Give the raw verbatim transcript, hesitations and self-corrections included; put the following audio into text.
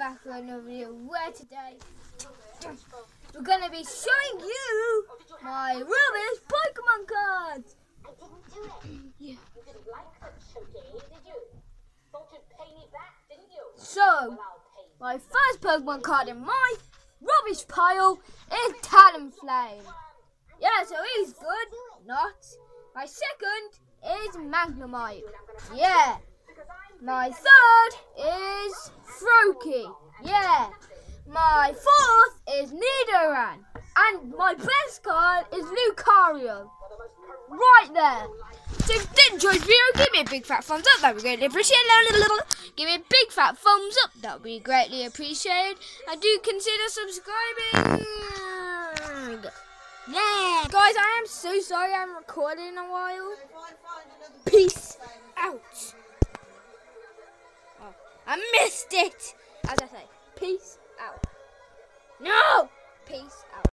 back for another video where today we're going to be showing you my rubbish Pokemon cards. I didn't do it. Yeah. You didn't like that shooting, did you? Thought you'd pay me back, didn't you? So, Well, I'll pay you. my first Pokemon card in my rubbish pile is Talonflame. Yeah, so he's good. Not. My second is Magnemite. Yeah. My third is Froakie. Yeah. My fourth is Nidoran. And my best card is Lucario. Right there. So if you did enjoy this video, give me a big fat thumbs up. That would be greatly appreciated. Give me a big fat thumbs up. That would be greatly appreciated. And do consider subscribing. Yeah. Guys, I am so sorry I'm recording a while. Peace out. Oh, I missed it. As I say, peace out. No! Peace out.